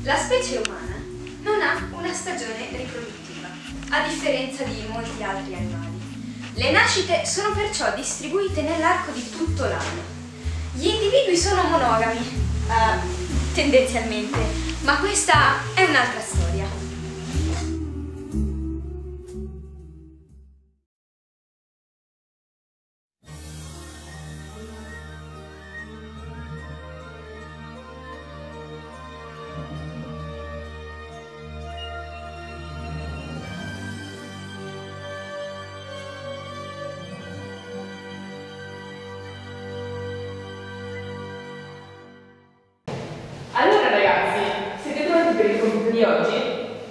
La specie umana non ha una stagione riproduttiva, a differenza di molti altri animali. Le nascite sono perciò distribuite nell'arco di tutto l'anno. Gli individui sono monogami, tendenzialmente, ma questa è un'altra storia. Allora ragazzi, siete pronti per il compito di oggi?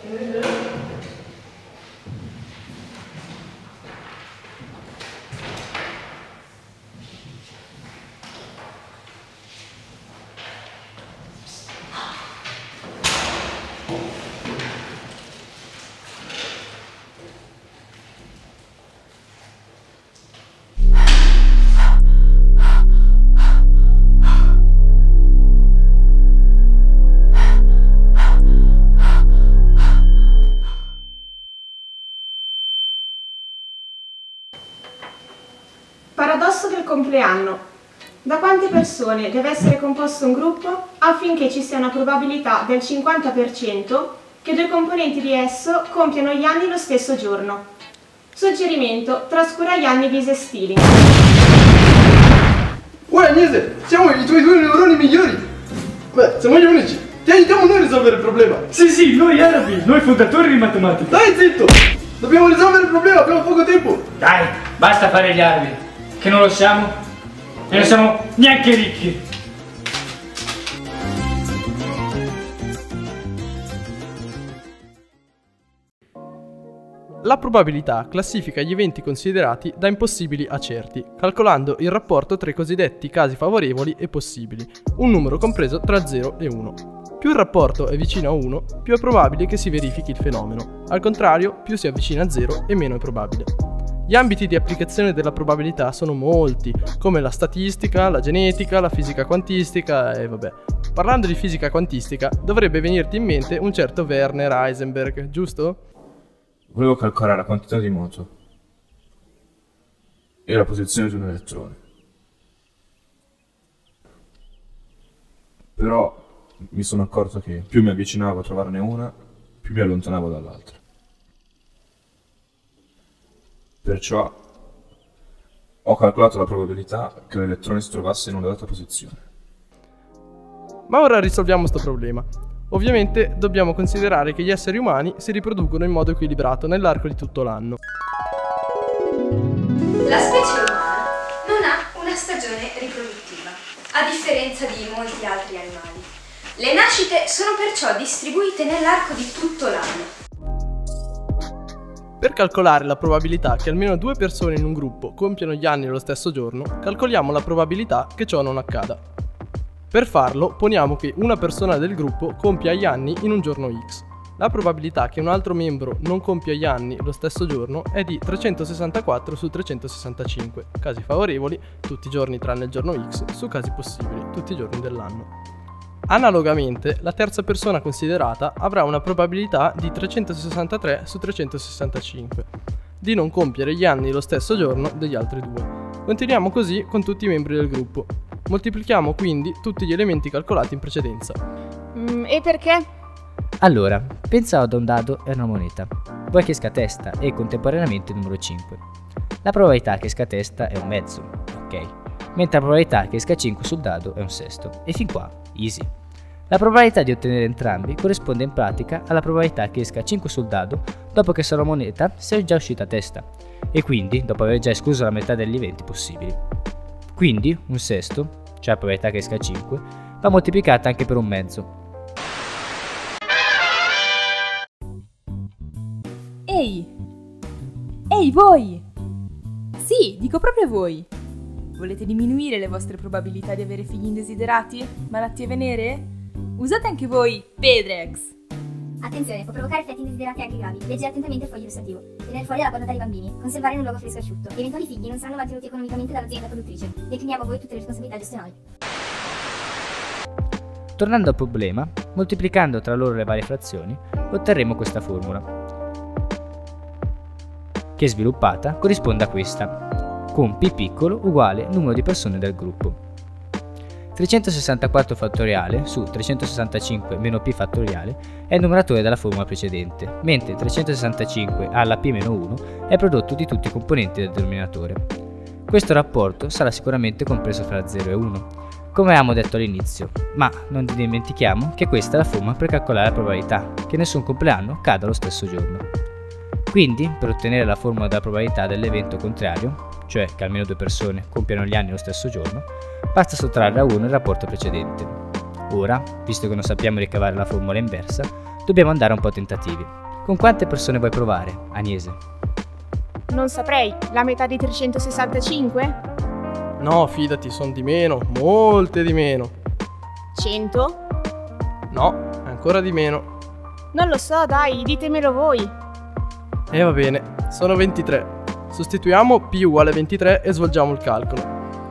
Paradosso del compleanno. Da quante persone deve essere composto un gruppo affinché ci sia una probabilità del 50% che due componenti di esso compiano gli anni lo stesso giorno? Suggerimento: trascura gli anni bisestili. Ora Agnese, siamo i tuoi due neuroni migliori! Beh, siamo gli unici! Ti aiutiamo noi a risolvere il problema! Sì, noi arabi, noi fondatori di matematica. Dai zitto! Dobbiamo risolvere il problema, abbiamo poco tempo! Dai, basta fare gli arabi, che non lo siamo e non siamo neanche ricchi. La probabilità classifica gli eventi considerati da impossibili a certi, calcolando il rapporto tra i cosiddetti casi favorevoli e possibili, un numero compreso tra 0 e 1. Più il rapporto è vicino a 1, più è probabile che si verifichi il fenomeno. Al contrario, più si avvicina a 0 e meno è probabile. Gli ambiti di applicazione della probabilità sono molti, come la statistica, la genetica, la fisica quantistica e vabbè. Parlando di fisica quantistica, dovrebbe venirti in mente un certo Werner Heisenberg, giusto? Volevo calcolare la quantità di moto e la posizione di un elettrone. Però mi sono accorto che più mi avvicinavo a trovarne una, più mi allontanavo dall'altra. Perciò ho calcolato la probabilità che l'elettrone si trovasse in una data posizione. Ma ora risolviamo sto problema. Ovviamente dobbiamo considerare che gli esseri umani si riproducono in modo equilibrato nell'arco di tutto l'anno. La specie umana non ha una stagione riproduttiva, a differenza di molti altri animali. Le nascite sono perciò distribuite nell'arco di tutto l'anno. Per calcolare la probabilità che almeno due persone in un gruppo compiano gli anni lo stesso giorno, calcoliamo la probabilità che ciò non accada. Per farlo, poniamo che una persona del gruppo compia gli anni in un giorno X. La probabilità che un altro membro non compia gli anni lo stesso giorno è di 364 su 365, casi favorevoli, tutti i giorni tranne il giorno X, su casi possibili, tutti i giorni dell'anno. Analogamente, la terza persona considerata avrà una probabilità di 363 su 365 di non compiere gli anni lo stesso giorno degli altri due. Continuiamo così con tutti i membri del gruppo. Moltiplichiamo quindi tutti gli elementi calcolati in precedenza. E perché? Allora, pensa ad un dado e una moneta. Vuoi che esca testa e contemporaneamente il numero 5. La probabilità che esca testa è un mezzo, ok? Mentre la probabilità che esca 5 sul dado è un sesto. E fin qua, easy. La probabilità di ottenere entrambi corrisponde in pratica alla probabilità che esca 5 sul dado dopo che sulla moneta sia già uscita a testa, e quindi dopo aver già escluso la metà degli eventi possibili. Quindi un sesto, cioè la probabilità che esca 5, va moltiplicata anche per un mezzo. Ehi voi! Sì, dico proprio voi! Volete diminuire le vostre probabilità di avere figli indesiderati? Malattie venere? Usate anche voi Pedrex! Attenzione, può provocare effetti indesiderati anche gravi. Leggere attentamente il foglio illustrativo. Tenere fuori dalla portata dei bambini. Conservare in un luogo fresco e asciutto. Gli eventuali figli non saranno mantenuti economicamente dall'azienda produttrice. Decliniamo a voi tutte le responsabilità gestionali. Tornando al problema, Moltiplicando tra loro le varie frazioni, otterremo questa formula, che sviluppata corrisponde a questa, con P piccolo uguale numero di persone del gruppo. 364 fattoriale su 365 meno P fattoriale è il numeratore della formula precedente, mentre 365 alla P-1 è il prodotto di tutti i componenti del denominatore. Questo rapporto sarà sicuramente compreso fra 0 e 1, come avevamo detto all'inizio, ma non dimentichiamo che questa è la formula per calcolare la probabilità che nessun compleanno cada lo stesso giorno. Quindi, per ottenere la formula della probabilità dell'evento contrario, cioè che almeno 2 persone compiano gli anni lo stesso giorno, basta sottrarre a 1 il rapporto precedente. Ora, visto che non sappiamo ricavare la formula inversa, dobbiamo andare un po' a tentativi. Con quante persone vuoi provare, Agnese? Non saprei, la metà di 365? No, fidati, sono di meno, molte di meno. 100? No, ancora di meno. Non lo so, dai, ditemelo voi. E va bene, sono 23. Sostituiamo P uguale 23 e svolgiamo il calcolo.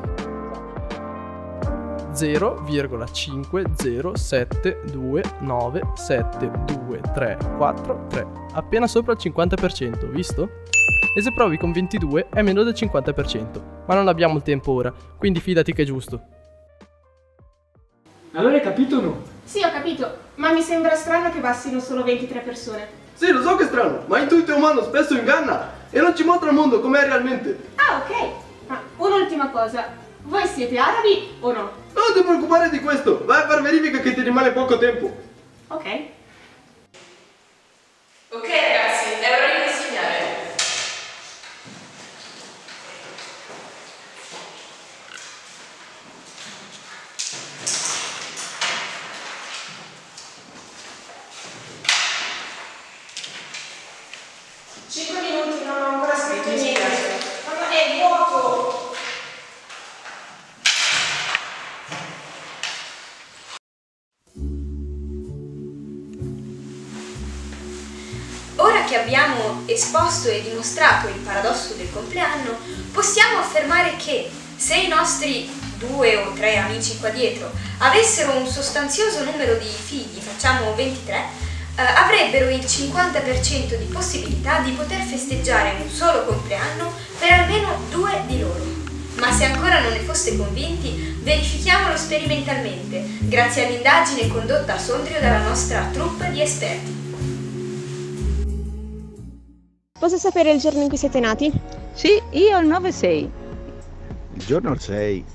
0,729723723 appena sopra il 50%, visto? E se provi con 22 è meno del 50%, ma non abbiamo il tempo ora, quindi fidati che è giusto. Allora hai capito o no? Sì, ho capito, ma mi sembra strano che bastino solo 23 persone. Sì, lo so che è strano, ma l'intuito umano spesso inganna e non ci mostra il mondo com'è realmente. Ah, ok. Ma un'ultima cosa, voi siete arabi o no? Non ti preoccupare di questo, vai a far verifica che ti rimane poco tempo. Ok. Ok ragazzi, è ora di consegnare. Ora che abbiamo esposto e dimostrato il paradosso del compleanno, possiamo affermare che se i nostri 2 o 3 amici qua dietro avessero un sostanzioso numero di figli, facciamo 23, avrebbero il 50% di possibilità di poter festeggiare un solo compleanno per almeno 2 di loro. Ma se ancora non ne foste convinti, verifichiamolo sperimentalmente, grazie all'indagine condotta a Sondrio dalla nostra troupe di esperti. Posso sapere il giorno in cui siete nati? Sì, io il 9-6. Il giorno 6.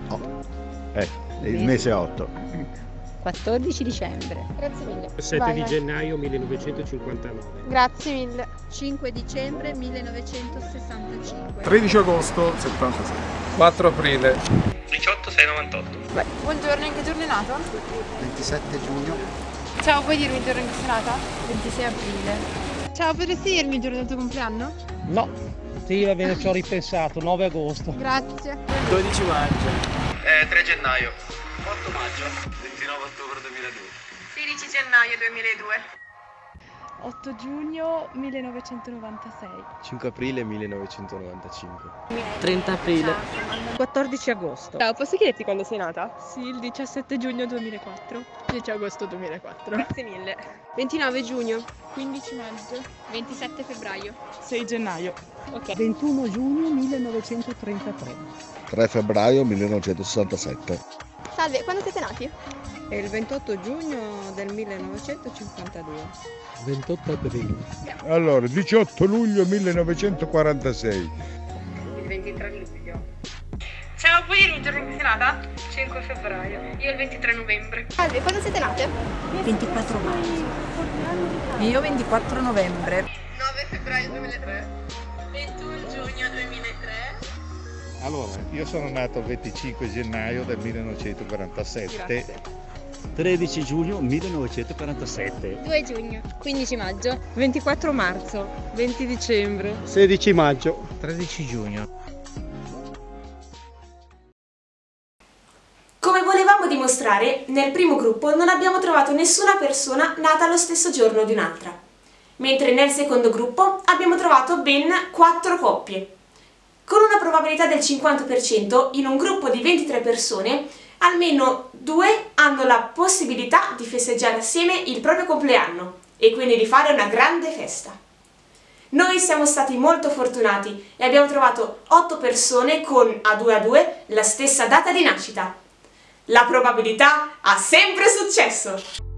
Il mese 8. 14 dicembre. Grazie mille. 7 di gennaio 1959. Grazie mille. 5 dicembre 1965. 13 agosto 76. 4 aprile. 18/6/98. Vai. Buongiorno, in che giorno è nato? 27 giugno. Ciao, puoi dirmi il giorno in cui sei nata? 26 aprile. Ciao, potresti dirmi il giorno del tuo compleanno? No, sì, va bene, ci ho ripensato, 9 agosto. Grazie. 12 maggio. 3 gennaio. 8 maggio. 29 ottobre 2002. 16 gennaio 2002. 8 giugno 1996. 5 aprile 1995. 30 aprile. 14 agosto. Ciao, posso chiederti quando sei nata? Sì, il 17 giugno 2004. 10 agosto 2004. Grazie mille. 29 giugno. 15 maggio. 27 febbraio. 6 gennaio. Ok. 21 giugno 1933. 3 febbraio 1967. Salve, quando siete nati? È il 28 giugno del 1952. 28 aprile. Allora, 18 luglio 1946. Il 23 luglio. Ciao, puoi dirmi il giorno in cui sei nata? 5 febbraio. Io il 23 novembre. Salve, quando siete nate? 24 maggio. Io 24 novembre. 9 febbraio 2003. 21 giugno 2003. Allora, io sono nato il 25 gennaio del 1947. Grazie. 13 giugno 1947. 2 giugno. 15 maggio. 24 marzo. 20 dicembre. 16 maggio. 13 giugno. Come volevamo dimostrare, nel primo gruppo non abbiamo trovato nessuna persona nata lo stesso giorno di un'altra, mentre nel secondo gruppo abbiamo trovato ben 4 coppie. Con una probabilità del 50%, in un gruppo di 23 persone, almeno 2 hanno la possibilità di festeggiare assieme il proprio compleanno e quindi di fare una grande festa. Noi siamo stati molto fortunati e abbiamo trovato 8 persone con a 2 la stessa data di nascita. La probabilità ha sempre successo!